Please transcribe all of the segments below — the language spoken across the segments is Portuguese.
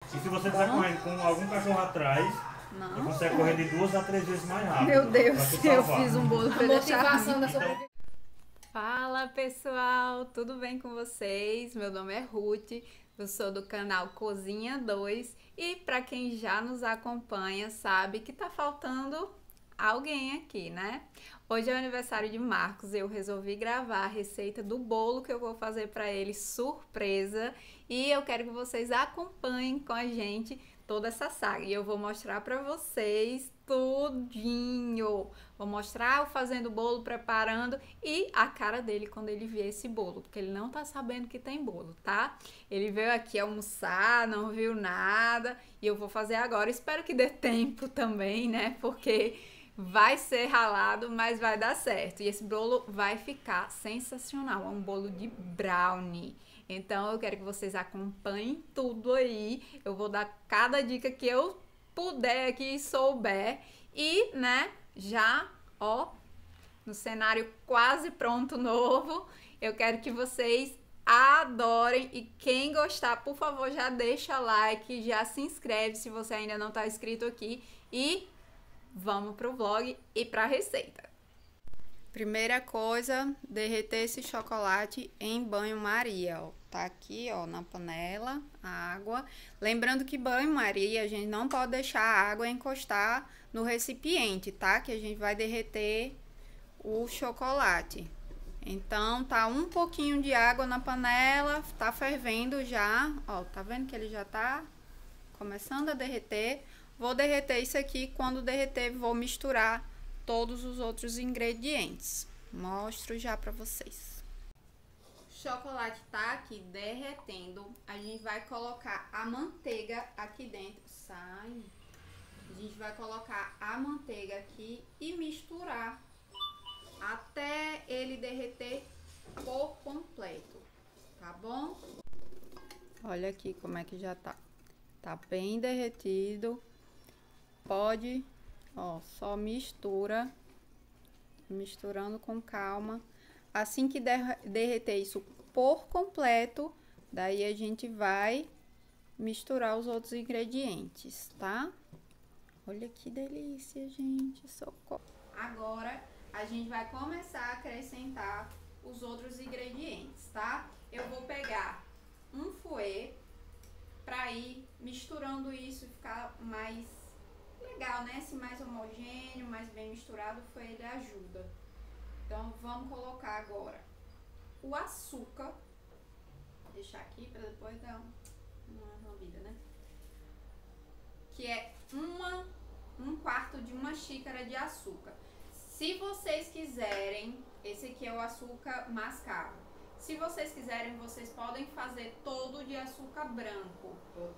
E se você estiver correndo com algum cachorro atrás, você consegue correr de 2 a 3 vezes mais rápido. Meu Deus, eu salvar. fiz um bolo pra Motivação da Então, sobrevivência. Fala pessoal, tudo bem com vocês? Meu nome é Ruth, eu sou do canal Cozinha 2 e para quem já nos acompanha sabe que tá faltando alguém aqui, né? Hoje é o aniversário de Marcos, eu resolvi gravar a receita do bolo que eu vou fazer para ele surpresa e eu quero que vocês acompanhem com a gente toda essa saga e eu vou mostrar para vocês tudinho. Vou mostrar eu fazendo o bolo, preparando e a cara dele quando ele vê esse bolo, porque ele não tá sabendo que tem bolo, tá? Ele veio aqui almoçar, não viu nada e eu vou fazer agora. Espero que dê tempo também, né? Porque vai ser ralado, mas vai dar certo. E esse bolo vai ficar sensacional. É um bolo de brownie. Então eu quero que vocês acompanhem tudo aí. Eu vou dar cada dica que eu puder aqui e souber. E, né, já, ó, no cenário quase pronto novo, eu quero que vocês adorem e quem gostar, por favor, já deixa like, já se inscreve se você ainda não tá inscrito aqui e vamos pro vlog e pra receita. Primeira coisa, derreter esse chocolate em banho-maria, ó. Tá aqui, ó, na panela, a água. Lembrando que banho-maria, a gente não pode deixar a água encostar no recipiente, tá? Que a gente vai derreter o chocolate. Então, tá um pouquinho de água na panela, tá fervendo já, ó. Tá vendo que ele já tá começando a derreter? Vou derreter isso aqui, quando derreter, vou misturar todos os outros ingredientes. Mostro já pra vocês. O chocolate tá aqui derretendo. A gente vai colocar a manteiga aqui dentro. Sai. A gente vai colocar a manteiga aqui e misturar até ele derreter por completo. Tá bom? Olha aqui como é que já tá. Tá bem derretido. Pode, ó, só mistura, misturando com calma. Assim que derreter isso por completo, daí a gente vai misturar os outros ingredientes, tá? Olha que delícia, gente, socorro. Agora, a gente vai começar a acrescentar os outros ingredientes, tá? Eu vou pegar um fouet pra ir misturando isso e ficar mais legal, né? Se mais homogêneo, mais bem misturado, foi ele ajuda. Então vamos colocar agora o açúcar. Vou deixar aqui para depois dar uma vida, né? Que é um quarto de uma xícara de açúcar. Se vocês quiserem, esse aqui é o açúcar mascavo. Se vocês quiserem, vocês podem fazer todo de açúcar branco,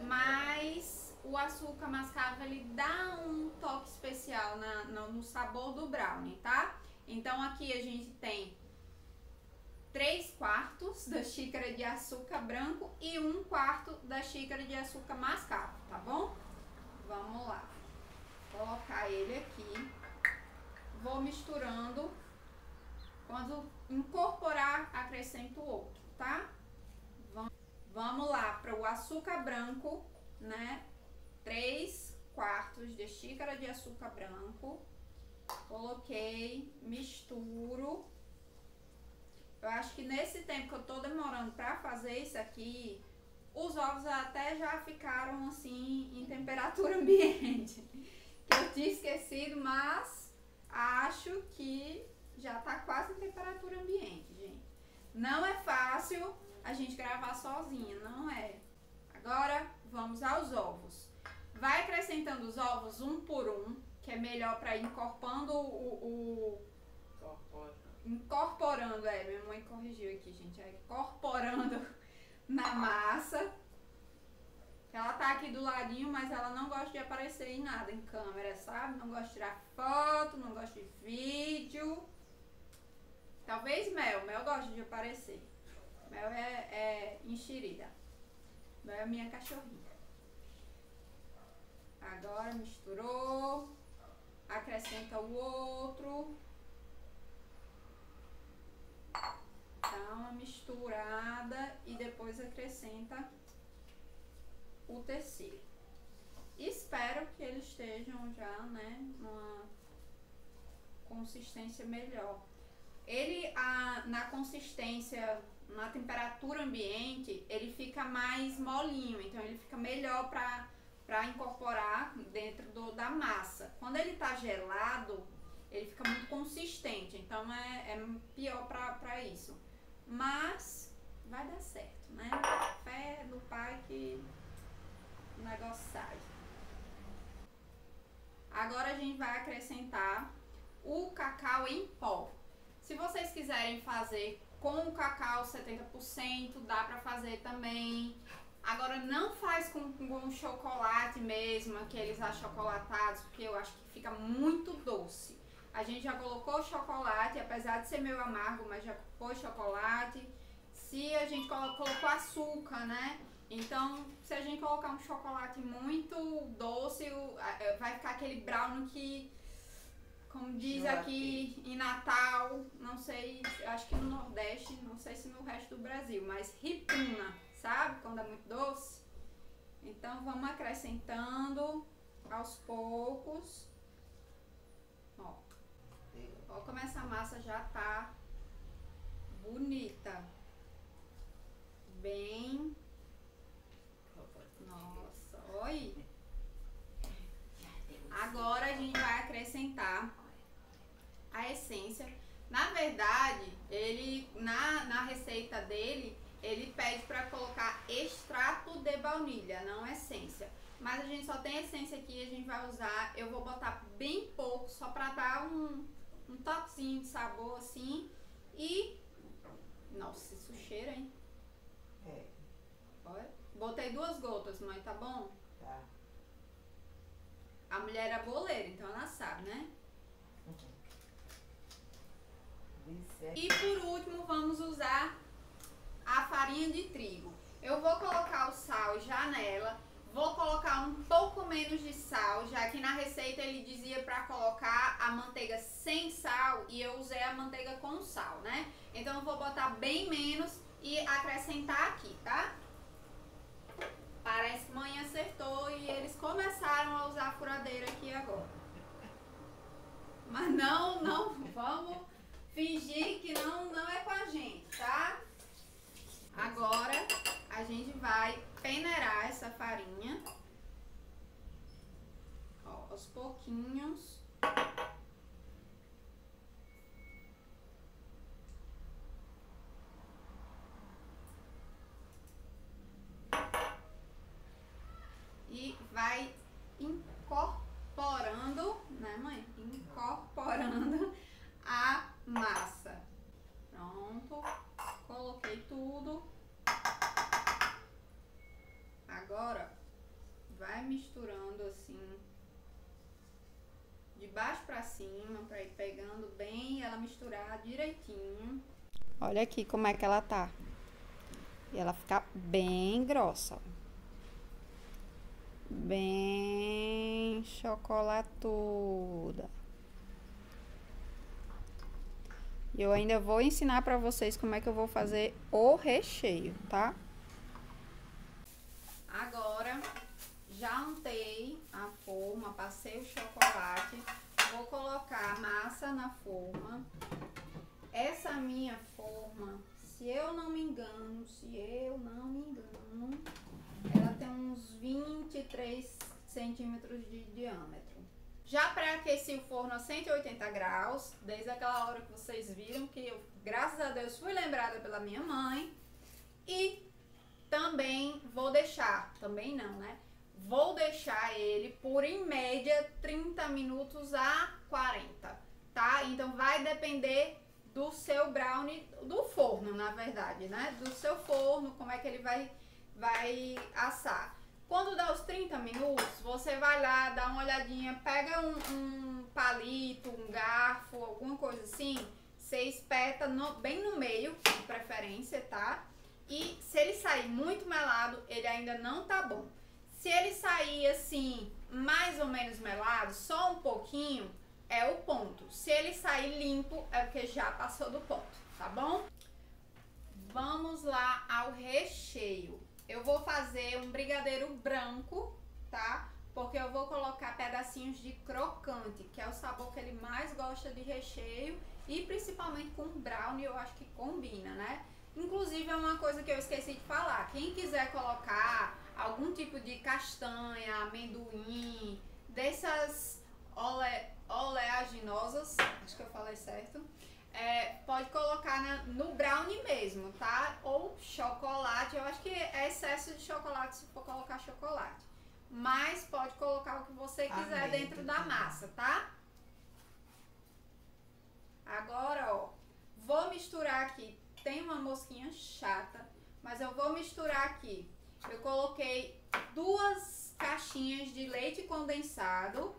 mas o açúcar mascavo ele dá um toque especial no sabor do brownie, tá? Então aqui a gente tem 3/4 da xícara de açúcar branco e 1/4 da xícara de açúcar mascavo, tá bom? Vamos lá. Vou colocar ele aqui. Vou misturando. Quando incorporar, acrescento o outro, tá? Vamos lá para o açúcar branco, né? 3/4 de xícara de açúcar branco. Coloquei, misturo. Eu acho que nesse tempo que eu tô demorando para fazer isso aqui, os ovos até já ficaram assim em temperatura ambiente. Que eu tinha esquecido, mas acho que já tá quase em temperatura ambiente, gente. Não é fácil a gente gravar sozinha, não é? Agora, vamos aos ovos. Vai acrescentando os ovos um por um, que é melhor para ir incorporando incorporando, minha mãe corrigiu aqui, gente. É incorporando na massa. Ela tá aqui do ladinho, mas ela não gosta de aparecer em nada, em câmera, sabe? Não gosta de tirar foto, não gosta de vídeo. Talvez Mel gosta de aparecer. Mel é enxerida. Mel é minha cachorrinha. Agora misturou. Acrescenta o outro. Dá uma misturada e depois acrescenta o terceiro. Espero que eles estejam já, né, numa consistência melhor. Ele, na consistência, na temperatura ambiente, ele fica mais molinho, então ele fica melhor para incorporar dentro da massa. Quando ele tá gelado, ele fica muito consistente, então é pior para isso. Mas vai dar certo, né? Fé do pai que o negócio sai. Agora a gente vai acrescentar o cacau em pó. Se vocês quiserem fazer com o cacau 70%, dá pra fazer também. Agora não faz com chocolate mesmo, aqueles achocolatados, porque eu acho que fica muito doce. A gente já colocou chocolate, apesar de ser meio amargo, mas já pôs chocolate. Se a gente colocou açúcar, né? Então, se a gente colocar um chocolate muito doce, vai ficar aquele brownie que, como diz aqui em Natal, não sei, acho que no Nordeste, não sei se no resto do Brasil, mas ripuna, sabe? Quando é muito doce. Então, vamos acrescentando aos poucos. Ó como essa massa já tá bonita. Bem... Nossa, olha. Agora a gente vai acrescentar a essência. Na verdade, ele na receita dele, ele pede para colocar extrato de baunilha, não essência. Mas a gente só tem essência aqui, a gente vai usar, eu vou botar bem pouco, só para dar um toquezinho de sabor assim. E, nossa, isso cheira, hein? Olha, botei 2 gotas, mãe, tá bom? Tá. A mulher era boleira, então ela sabe, né? E por último, vamos usar a farinha de trigo. Eu vou colocar o sal já nela. Vou colocar um pouco menos de sal, já que na receita ele dizia para colocar a manteiga sem sal e eu usei a manteiga com sal, né? Então eu vou botar bem menos e acrescentar aqui, tá? Parece que mãe acertou e eles começaram a usar a furadeira aqui agora. Mas não, vamos fingir que não é com a gente, tá? Agora a gente vai peneirar essa farinha, ó, aos pouquinhos. E vai incorporando, né, mãe? Incorporando a massa. Pronto, coloquei tudo. Agora, vai misturando assim, de baixo pra cima, pra ir pegando bem e ela misturar direitinho. Olha aqui como é que ela tá. E ela fica bem grossa. Bem chocolatuda. E eu ainda vou ensinar pra vocês como é que eu vou fazer o recheio, tá? Agora, já untei a forma, passei o chocolate. Vou colocar a massa na forma. Essa minha forma, se eu não me engano, ela tem uns 23 centímetros de diâmetro. Já pré-aqueci o forno a 180 graus, desde aquela hora que vocês viram que eu, graças a Deus, fui lembrada pela minha mãe. E também vou deixar, também não, né? Vou deixar ele por, em média, 30 minutos a 40, tá? Então vai depender do seu brownie, do forno, na verdade, né? Do seu forno, como é que ele vai assar. Quando dá os 30 minutos, você vai lá, dá uma olhadinha, pega um palito, um garfo, alguma coisa assim, você espeta bem no meio, de preferência, tá? E se ele sair muito melado, ele ainda não tá bom. Se ele sair assim, mais ou menos melado, só um pouquinho, é o ponto. Se ele sair limpo, é porque já passou do ponto, tá bom? Vamos lá ao recheio. eu vou fazer um brigadeiro branco, tá? Porque eu vou colocar pedacinhos de crocante, que é o sabor que ele mais gosta de recheio. E principalmente com brownie, eu acho que combina, né? Inclusive, é uma coisa que eu esqueci de falar. Quem quiser colocar algum tipo de castanha, amendoim, dessas oleaginosas, acho que eu falei certo, pode colocar no brownie mesmo, tá? Ou chocolate, eu acho que é excesso de chocolate se for colocar chocolate. Mas pode colocar o que você quiser dentro da massa, tá? Agora, ó, vou misturar aqui. Tem uma mosquinha chata, mas eu vou misturar aqui. Eu coloquei 2 caixinhas de leite condensado.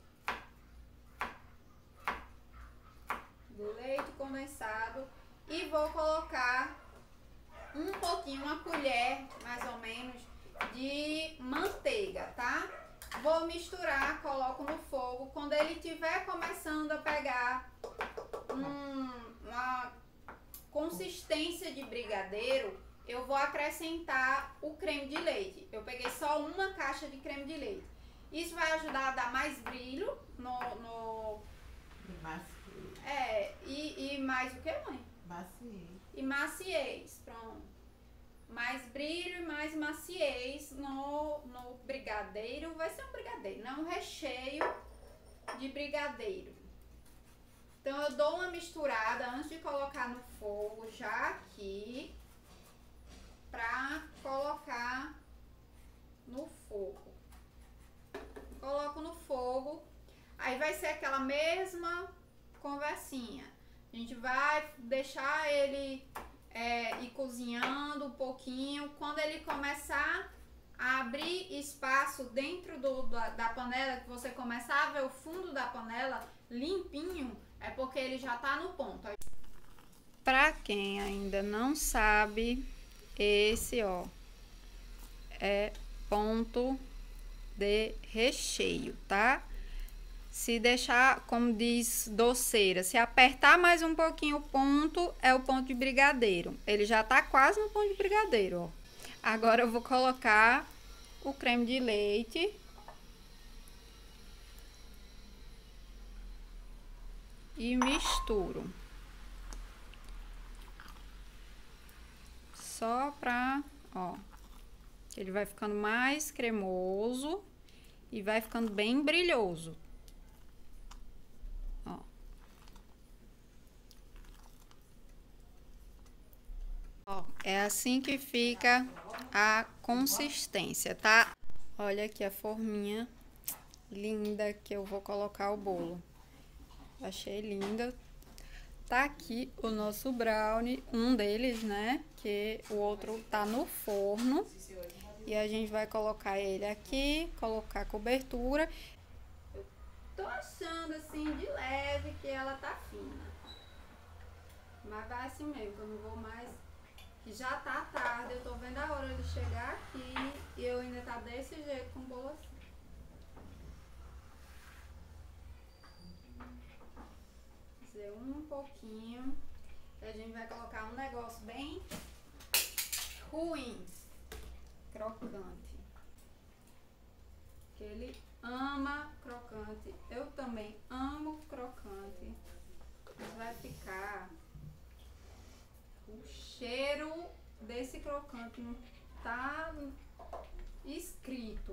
E vou colocar um pouquinho, uma colher, mais ou menos, de manteiga, tá? Vou misturar, coloco no fogo. Quando ele estiver começando a pegar uma consistência de brigadeiro, eu vou acrescentar o creme de leite. Eu peguei só uma caixa de creme de leite. Isso vai ajudar a dar mais brilho e mais o que, mãe? Maciez. E maciez, pronto. Mais brilho e mais maciez no brigadeiro. Vai ser um brigadeiro, não um recheio de brigadeiro. Então eu dou uma misturada antes de colocar no fogo, já aqui, pra colocar no fogo. Coloco no fogo, aí vai ser aquela mesma conversinha. A gente vai deixar ele ir cozinhando um pouquinho. Quando ele começar a abrir espaço dentro da panela, que você começar a ver o fundo da panela limpinho, é porque ele já tá no ponto. Pra quem ainda não sabe, esse ó é ponto de recheio, tá? Se deixar, como diz doceira, se apertar mais um pouquinho o ponto, é o ponto de brigadeiro. Ele já tá quase no ponto de brigadeiro, ó. Agora eu vou colocar o creme de leite. E misturo. Só pra, ó, ele vai ficando mais cremoso e vai ficando bem brilhoso. Ó. Ó, é assim que fica a consistência, tá? Olha aqui a forminha linda que eu vou colocar o bolo. Achei linda. Tá aqui o nosso brownie, um deles, né? Que o outro tá no forno. E a gente vai colocar ele aqui, colocar a cobertura. Eu tô achando assim de leve que ela tá fina. Mas vai assim mesmo, que eu não vou mais. Que já tá tarde, eu tô vendo a hora de chegar aqui e eu ainda tá desse jeito com o bolo assim. Um pouquinho. A gente vai colocar um negócio bem ruim, crocante. Que ele ama crocante. Eu também amo crocante. Mas vai ficar o cheiro desse crocante não tá escrito.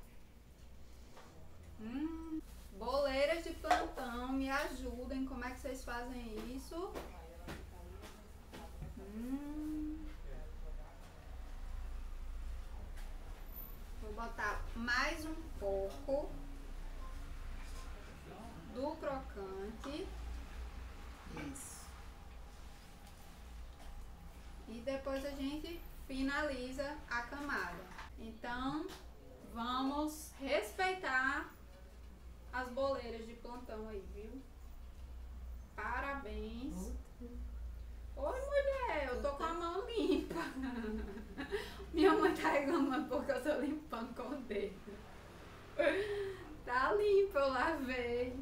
Boleiras de plantão, me ajudem. Como é que vocês fazem isso? Vou botar mais um pouco do crocante. Isso. E depois a gente finaliza a camada. Então, vamos respeitar as boleiras de plantão aí, viu? Parabéns. Oi, mulher, eu tô com a mão limpa. Minha mãe tá reclamando porque eu tô limpando com o dedo. Tá limpa, eu lavei.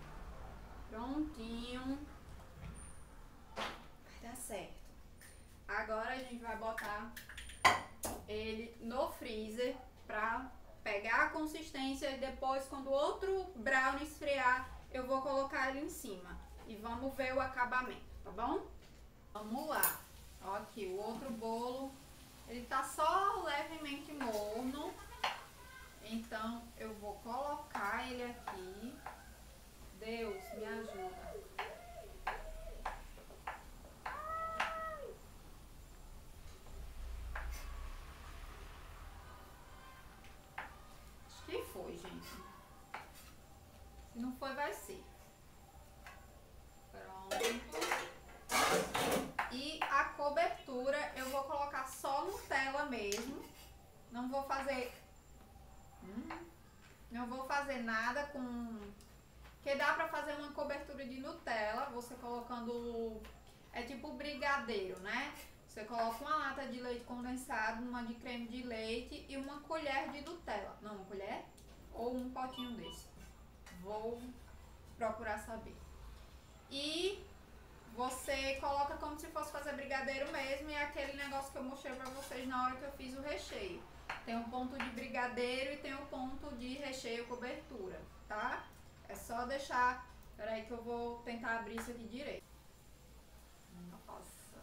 Prontinho. Vai dar certo. Agora a gente vai botar ele no freezer pra pegar a consistência e depois, quando o outro brownie esfriar, eu vou colocar ele em cima. E vamos ver o acabamento, tá bom? Vamos lá. Ó, aqui o outro bolo, ele tá só levemente morno. Então eu vou colocar ele aqui. Deus, me ajuda. Acho que foi, gente. Se não foi, vai ser. Pronto. E a cobertura eu vou colocar só Nutella mesmo. Não vou fazer... não vou fazer nada com... Porque dá pra fazer uma cobertura de Nutella, você colocando... É tipo brigadeiro, né? Você coloca uma lata de leite condensado, uma de creme de leite e uma colher de Nutella. Não, uma colher? Ou um potinho desse. Vou procurar saber. E você coloca como se fosse fazer brigadeiro mesmo. E é aquele negócio que eu mostrei pra vocês na hora que eu fiz o recheio. Tem um ponto de brigadeiro e tem um ponto de recheio cobertura, tá? É só deixar... Peraí que eu vou tentar abrir isso aqui direito. Nossa.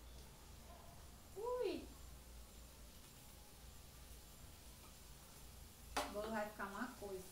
Ui. O bolo vai ficar uma coisa.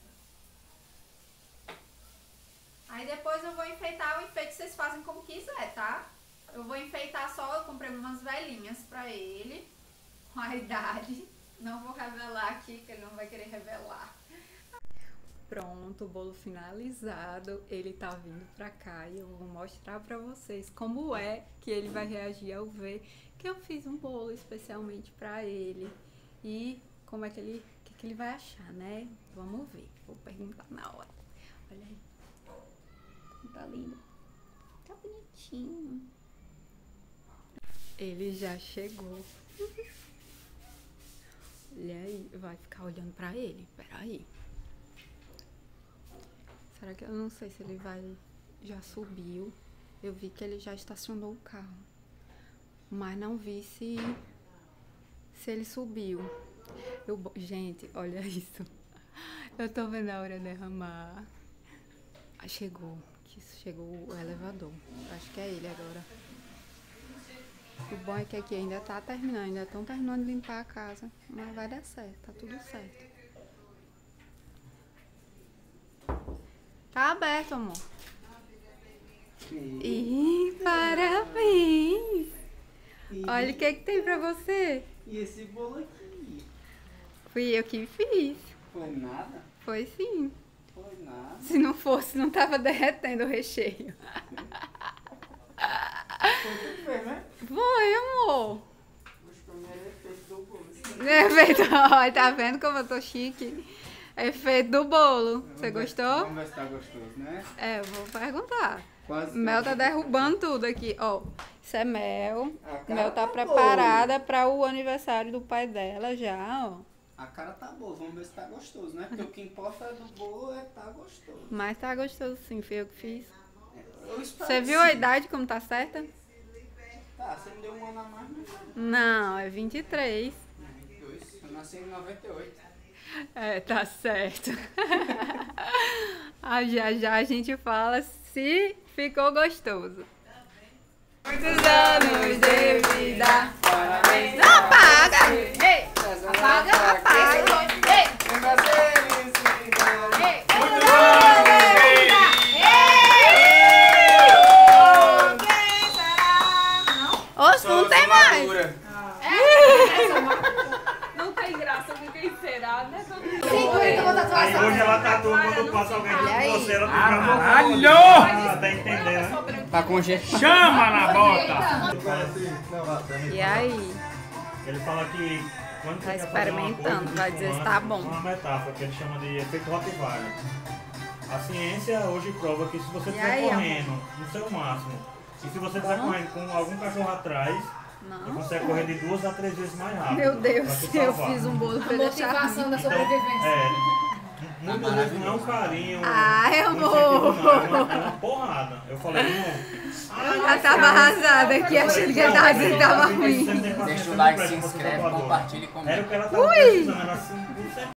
Aí depois eu vou enfeitar. O enfeite vocês fazem como quiser, tá? Eu vou enfeitar só... Eu comprei umas velhinhas pra ele. Com a idade. Não vou revelar aqui, que ele não vai querer revelar. Pronto, o bolo finalizado. Ele tá vindo pra cá e eu vou mostrar pra vocês como é que ele vai reagir ao ver que eu fiz um bolo especialmente pra ele. E como é que ele vai achar, né? Vamos ver. Vou perguntar na hora. Olha aí. Tá lindo. Tá bonitinho. Ele já chegou. Olha aí, vai ficar olhando pra ele. Peraí. Será que eu não sei se ele vai... Já subiu. Eu vi que ele já estacionou o carro. Mas não vi se ele subiu. Gente, olha isso. Eu tô vendo a hora derramar. Ah, chegou o elevador. Acho que é ele agora. O bom é que aqui ainda tá terminando. Ainda estão terminando de limpar a casa. Mas vai dar certo. Tá tudo certo. Tá aberto, amor. Ih, parabéns! Olha o que tem pra você. E esse bolo aqui? Fui eu que fiz. Foi nada? Foi sim. Foi nada. Se não fosse, não tava derretendo o recheio. Foi tu que fez, né? Foi, amor. Acho que era efeito do bolo. Efeito, olha, tá vendo como eu tô chique? Efeito do bolo. Você gostou? Vamos ver se tá gostoso, né? É, eu vou perguntar. Quase Mel tá derrubando tudo aqui, ó. Isso é Mel. A cara Mel tá tá preparada para o aniversário do pai dela já, ó. A cara tá boa, vamos ver se tá gostoso, né? Porque o que importa do bolo é tá gostoso. Mas tá gostoso sim, foi eu que fiz. Eu espero Você que viu a sim. idade como tá certa? Tá, você me deu um ano a mais, mas Não, é 23. 22. Eu nasci em 98. É, tá certo. Já a gente fala se ficou gostoso. Muitos anos de vida. Parabéns. Não apaga! Ei! Apaga, apaga! Ei! Ei! Muitos Oxe, não tem mais! Não tem graça com quem será, né? Aí hoje ela tatua quando passa alguém junto com você, ela fica Caralho! tá entendendo, né? Tá com jeito. Chama na bota! E aí? Ele fala que quando Tá você quer fazer uma experimentando, coisa, vai dizer se tá bom. Uma metáfora que ele chama de efeito Rottweiler. A ciência hoje prova que se você estiver aí, correndo no seu máximo, e se você estiver correndo com algum cachorro atrás, você Não. consegue correr de 2 a 3 vezes mais rápido. Meu pra Deus, se eu salvar. fiz um bolo pra deixar. Motivação da Então, sobrevivência. muitas vezes não é um carinho. Ai, um incentivo, amor. não, é uma porrada. Eu falei, irmão. Eu já tava arrasada aqui, achando que ele tava dizendo que tava ruim. Deixa Deixa o like, se inscreve, compartilha e comenta. Era o que ela tava precisando, era assim,